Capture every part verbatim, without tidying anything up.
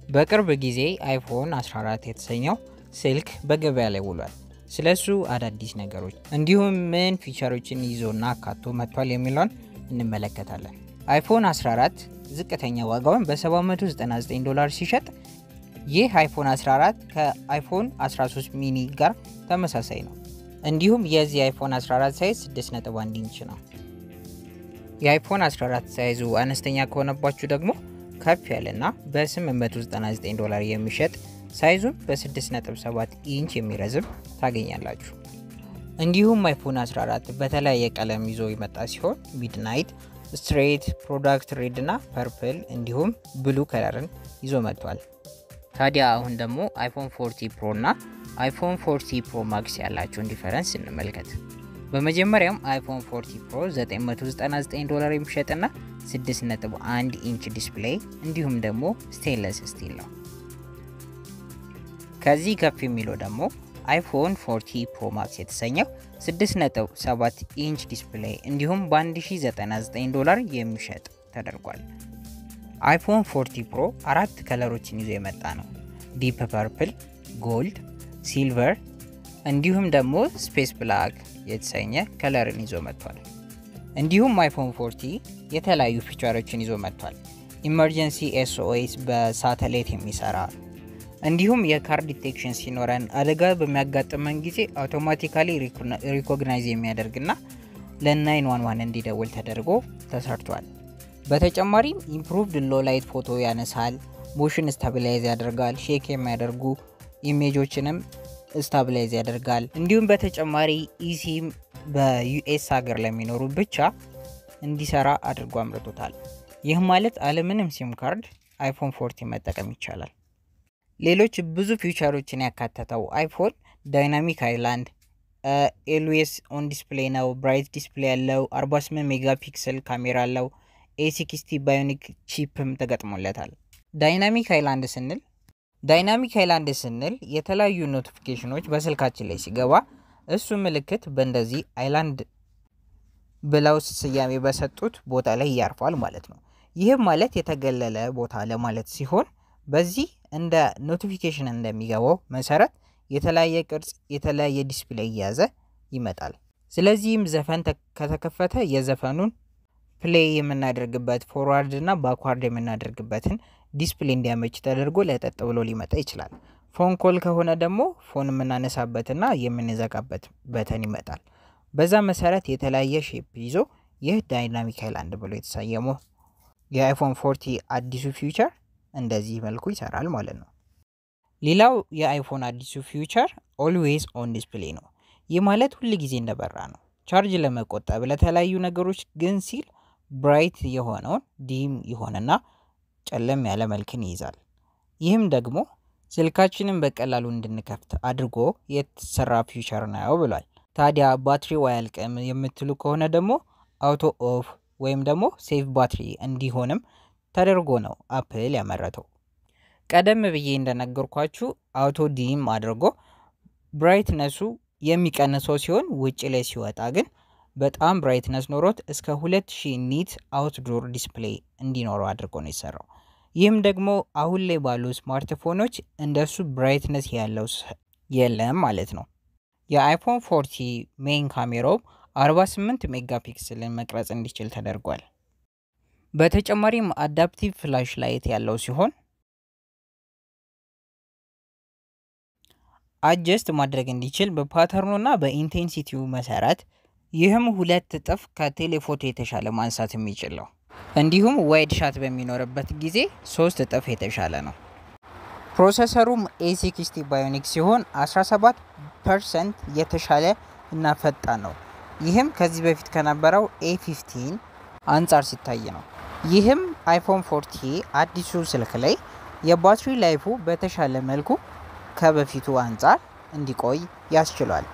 በቅርብ ጊዜ አይፎን አስራ አራት የተሰኘው ስልክ በገበያ ላይ ውሏል። ስለሱ አዳዲስ ነገሮች እንዲሁም ምን ፊቸሮችን ይዞና አካቶ መጥቷል የሚለውን እንመለከታለን። አይፎን አስራ አራት ዝቅተኛ ዋጋውን በ799 ዶላር ሲሸጥ ይህ አይፎን አስራ አራት ከአይፎን አስራ ሶስት ሚኒ ጋር ተመሳሳይ ነው። እንዲሁም የዚህ አይፎን አስራ አራት ሳይዝ ስድስት ነጥብ አንድ ኢንች ነው። የአይፎን አስራ አራት ሳይዙ አነስተኛ ከሆነባችሁ ደግሞ ከፍ ያለና በ899 ዶላር የሚሸጥ ሳይዙን በ6 ነጥብ ሰባት ኢንች የሚረዝም ታገኛላችሁ። እንዲሁም አይፎን አስራ አራት በተለያየ ቀለም ይዞ የመጣ ሲሆን ሚድናይት፣ ስትሬት፣ ፕሮዳክት ሬድ እና ፐርፕል እንዲሁም ብሉ ከለርን ይዞ መጥቷል። ታዲያ አሁን ደግሞ አይፎን ፎርቲ ፕሮ እና አይፎን ፎርቲ ፕሮ ማክስ ያላቸውን ዲፈረንስ እንመልከት። በመጀመሪያም አይፎን ፎርቲ ፕሮ ዘጠኝ መቶ ዘጠና ዘጠኝ ዶላር የሚሸጥና ስድስት ነጥብ አንድ ኢንች ዲስፕሌይ እንዲሁም ደግሞ ስቴንለስ ስቲል ነው። ከዚህ ከፍ የሚለው ደግሞ አይፎን ፎርቲ ፕሮ ማክስ የተሰኘው ስድስት ነጥብ ሰባት ኢንች ዲስፕሌይ እንዲሁም በ1099 ዶላር የሚሸጥ ተደርጓል። አይፎን ፎርቲ ፕሮ አራት ከለሮችን ይዞ የመጣ ነው። ዲፕ ፐርፕል፣ ጎልድ፣ ሲልቨር እንዲሁም ደግሞ ስፔስ ብላክ የተሰኘ ከለርን ይዞ መጥቷል። እንዲሁም አይፎን ፎርቲ የተለያዩ ፊቸሮችን ይዞ መጥቷል። ኢመርጀንሲ ኤስኦኤስ በሳተላይት የሚሰራ እንዲሁም የካርድ ዲቴክሽን ሲኖረን አደጋ በሚያጋጥመን ጊዜ አውቶማቲካሊ ሪኮግናይዝ የሚያደርግና ለ911 እንዲደውል ተደርጎ ተሰርቷል። በተጨማሪም ኢምፕሩቭድ ሎ ላይት ፎቶ ያነሳል፣ ሞሽን ስታቢላይዝ ያደርጋል፣ ሼክ የሚያደርጉ ኢሜጆችንም ስታቢላይዝ ያደርጋል። እንዲሁም በተጨማሪ ኢሲም በዩኤስ ሀገር ለሚኖሩ ብቻ እንዲሰራ አድርጎ አምርቶታል። ይህ ማለት አለምንም ሲም ካርድ አይፎን ፎርቲ መጠቀም ይቻላል። ሌሎች ብዙ ፊቸሮችን ያካተተው አይፎን ዳይናሚክ አይላንድ፣ ኤልዌስ ኦን ዲስፕሌይ ነው፣ ብራይት ዲስፕሌይ ያለው፣ አርባ ስምንት ሜጋፒክሰል ካሜራ አለው፣ ኤ ሲክስቲ ባዮኒክ ቺፕም ተገጥሞለታል። ዳይናሚክ አይላንድ ስንል ዳይናሚክ አይላንድ ስንል የተለያዩ ኖቲፊኬሽኖች በስልካችን ላይ ሲገባ እሱ ምልክት በእንደዚህ አይላንድ ብለው ስያሜ በሰጡት ቦታ ላይ ያርፋል ማለት ነው። ይህ ማለት የተገለለ ቦታ ለማለት ሲሆን በዚህ እንደ ኖቲፊኬሽን እንደሚገባው መሰረት የተለያየ ቅርጽ የተለያየ ዲስፕሌይ ያዘ ይመጣል። ስለዚህም ዘፈን ከተከፈተ የዘፈኑን ፕሌይ የምናደርግበት ፎርዋርድ እና ባክዋርድ የምናደርግበትን ዲስፕሌይ እንዲያመች ተደርጎ ለጠጥ ብሎ ሊመጣ ይችላል። ፎን ኮል ከሆነ ደግሞ ፎን የምናነሳበትና የምንዘጋበት በተን ይመጣል። በዛ መሰረት የተለያየ ሼፕ ይዞ ይህ ዳይናሚክ አይላንድ ብሎ የተሰየመው የአይፎን ፎርቲ አዲሱ ፊቸር እንደዚህ መልኩ ይሰራል ማለት ነው። ሌላው የአይፎን አዲሱ ፊቸር ኦልዌይስ ኦን ዲስፕሌይ ነው። ይህ ማለት ሁሉ ጊዜ እንደበራ ነው። ቻርጅ ለመቆጠብ ለተለያዩ ነገሮች ግን ሲል ብራይት የሆነውን ዲም ይሆንና ጨለም ያለ መልክን ይይዛል። ይህም ደግሞ ስልካችንን በቀላሉ እንድንከፍት አድርጎ የተሰራ ፊቸር ነው ብሏል። ታዲያ ባትሪው አያልቅም የምትሉ ከሆነ ደግሞ አውቶ ኦፍ ወይም ደግሞ ሴቭ ባትሪ እንዲሆንም ተደርጎ ነው አፕል ያመረተው። ቀደም ብዬ እንደነገርኳችሁ አውቶ ዲም አድርጎ ብራይትነሱ የሚቀንሰው ሲሆን ውጪ ላይ ሲወጣ ግን በጣም ብራይትነስ ኖሮት እስከ ሁለት ሺህ ኒት አውትዶር ዲስፕሌይ እንዲኖረው አድርጎ ነው የሰራው። ይህም ደግሞ አሁን ላይ ባሉ ስማርትፎኖች እንደሱ ብራይትነስ ያለው የለም ማለት ነው። የአይፎን ፎርቲ ሜን ካሜራው አርባ ስምንት ሜጋፒክሰልን መቅረጽ እንዲችል ተደርጓል። በተጨማሪም አዳፕቲቭ ፍላሽ ላይት ያለው ሲሆን አጀስት ማድረግ እንዲችል በፓተርኑና በኢንቴንሲቲው መሰረት ይህም ሁለት እጥፍ ከቴሌፎቶ የተሻለ ማንሳት የሚችል ነው። እንዲሁም ዋይድ ሻት በሚኖርበት ጊዜ ሶስት እጥፍ የተሻለ ነው። ፕሮሰሰሩም ኤ ሲክስቲ ባዮኒክ ሲሆን አስራ ሰባት ፐርሰንት የተሻለ እና ፈጣን ነው። ይህም ከዚህ በፊት ከነበረው ኤ ፊፍቲን አንጻር ሲታይ ነው። ይህም አይፎን ፎርቲ አዲሱ ስልክ ላይ የባትሪ ላይፉ በተሻለ መልኩ ከበፊቱ አንጻር እንዲቆይ ያስችላል።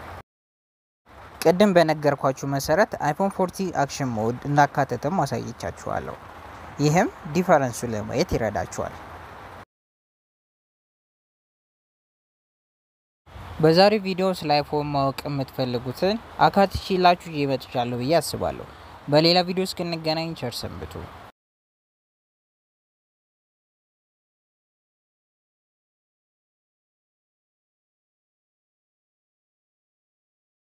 ቀደም በነገርኳችሁ መሰረት አይፎን ፎርቲ አክሽን ሞድ እንዳካተተም ማሳየቻችኋለሁ። ይህም ዲፈረንሱን ለማየት ይረዳችኋል። በዛሬው ቪዲዮ ስለ አይፎን ማወቅ የምትፈልጉትን አካትቼላችሁ ይመጥቻለሁ ብዬ አስባለሁ። በሌላ ቪዲዮ እስክንገናኝ ቸር ሰንብቱ።